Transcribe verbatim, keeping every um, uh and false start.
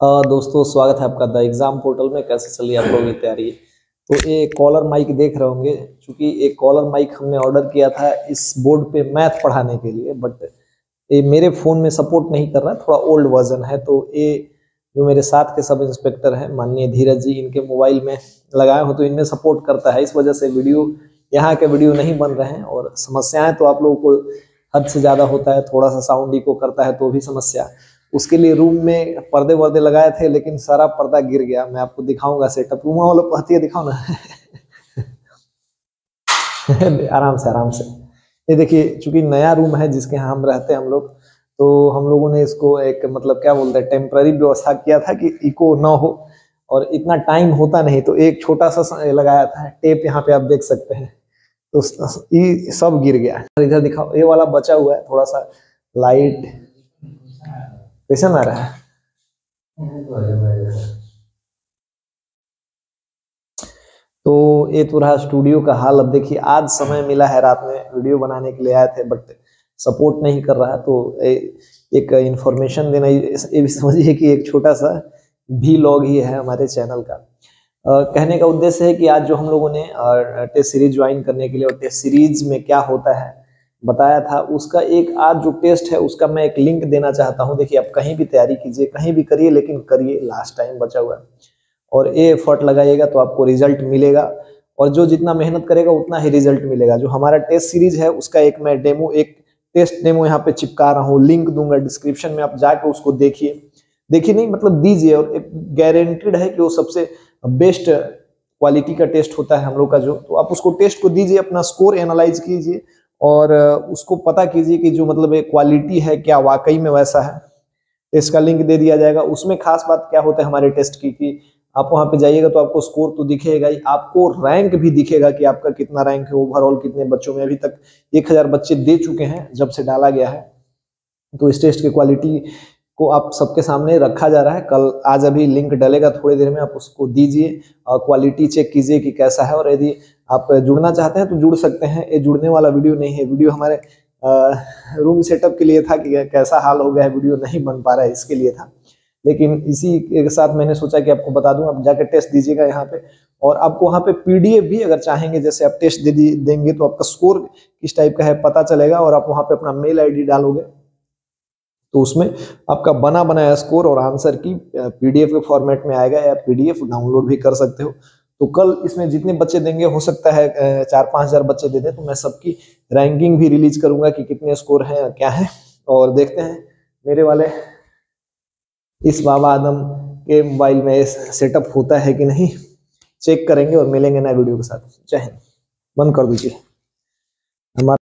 अ, दोस्तों स्वागत है आपका द एग्जाम पोर्टल में। कैसे चलिए आप लोगों की तैयारी? तो ये कॉलर माइक देख रहे होंगे, क्योंकि एक कॉलर माइक हमने ऑर्डर किया था इस बोर्ड पे मैथ पढ़ाने के लिए, बट ये मेरे फ़ोन में सपोर्ट नहीं कर रहा, थोड़ा ओल्ड वर्जन है। तो ये जो मेरे साथ के सब इंस्पेक्टर हैं माननीय धीरज जी, इनके मोबाइल में लगाए हो तो इनमें सपोर्ट करता है, इस वजह से वीडियो यहाँ के वीडियो नहीं बन रहे हैं। और समस्याएं तो आप लोगों को हद से ज़्यादा होता है, थोड़ा सा साउंड इको करता है तो भी समस्या। उसके लिए रूम में पर्दे वर्दे लगाए थे, लेकिन सारा पर्दा गिर गया। मैं आपको दिखाऊंगा सेटअप, रूम वालों पहती है, दिखाओ ना। आराम से आराम से। ये देखिए, चूंकि नया रूम है जिसके यहाँ हम रहते हैं हम लोग, तो हम लोगों ने इसको एक मतलब क्या बोलते हैं टेम्पररी व्यवस्था किया था कि इको ना हो, और इतना टाइम होता नहीं तो एक छोटा सा लगाया था टेप, यहाँ पे आप देख सकते हैं। तो ये सब गिर गया। इधर दिखाओ, ये वाला बचा हुआ है थोड़ा सा। लाइट कैसा ना रहा है। तो ये तो रहा स्टूडियो का हाल। अब देखिए, आज समय मिला है, रात में वीडियो बनाने के लिए आए थे, बट सपोर्ट नहीं कर रहा है। तो ए, एक इंफॉर्मेशन देना, ये भी समझिए कि एक छोटा सा भी लॉग ही है हमारे चैनल का। आ, कहने का उद्देश्य है कि आज जो हम लोगों ने टेस्ट सीरीज ज्वाइन करने के लिए, और टेस्ट सीरीज में क्या होता है बताया था, उसका एक आज जो टेस्ट है उसका मैं एक लिंक देना चाहता हूं। देखिए, आप कहीं भी तैयारी कीजिए, कहीं भी करिए, लेकिन करिए, लास्ट टाइम बचा हुआ है, और ये एफर्ट लगाइएगा तो आपको रिजल्ट मिलेगा। और जो जितना मेहनत करेगा उतना ही रिजल्ट मिलेगा। जो हमारा टेस्ट सीरीज है उसका एक मैं डेमो, एक टेस्ट डेमो यहाँ पे चिपका रहा हूँ, लिंक दूंगा डिस्क्रिप्शन में, आप जाके उसको देखिए। देखिए नहीं मतलब दीजिए, और गारंटेड है कि वो सबसे बेस्ट क्वालिटी का टेस्ट होता है हम लोग का जो। तो आप उसको टेस्ट को दीजिए, अपना स्कोर एनालाइज कीजिए, और उसको पता कीजिए कि जो मतलब क्वालिटी है क्या वाकई में वैसा है। टेस्ट का लिंक दे दिया जाएगा। उसमें खास बात क्या होता है हमारे टेस्ट की, कि आप वहां पे जाइएगा तो आपको स्कोर तो दिखेगा ही, आपको रैंक भी दिखेगा कि आपका कितना रैंक है ओवरऑल, कितने बच्चों में। अभी तक एक हजार बच्चे दे चुके हैं जब से डाला गया है। तो इस टेस्ट की क्वालिटी को आप सबके सामने रखा जा रहा है। कल आज अभी लिंक डलेगा थोड़ी देर में, आप उसको दीजिए और क्वालिटी चेक कीजिए कि कैसा है। और यदि आप जुड़ना चाहते हैं तो जुड़ सकते हैं। ये जुड़ने वाला वीडियो नहीं है, वीडियो हमारे रूम सेटअप के लिए था कि कैसा हाल हो गया है, वीडियो नहीं बन पा रहा है, इसके लिए था। लेकिन इसी के साथ मैंने सोचा कि आपको बता दूं, आप जाकर टेस्ट दीजिएगा यहाँ पे। और आपको वहाँ पे पीडीएफ भी अगर चाहेंगे, जैसे आप टेस्ट दे देंगे तो आपका स्कोर किस टाइप का है पता चलेगा, और आप वहाँ पे अपना मेल आईडी डालोगे तो उसमें आपका बना बनाया स्कोर और आंसर की पीडीएफ के फॉर्मेट में आएगा, या पीडीएफ डाउनलोड भी कर सकते हो। तो कल इसमें जितने बच्चे देंगे, हो सकता है चार पांच हजार बच्चे दे दें, तो मैं सबकी रैंकिंग भी रिलीज करूंगा कि कितने स्कोर हैं क्या है। और देखते हैं मेरे वाले इस बाबा आदम के मोबाइल में सेटअप होता है कि नहीं, चेक करेंगे और मिलेंगे नए वीडियो के साथ। जय हिंद। बंद कर दीजिए हमारा।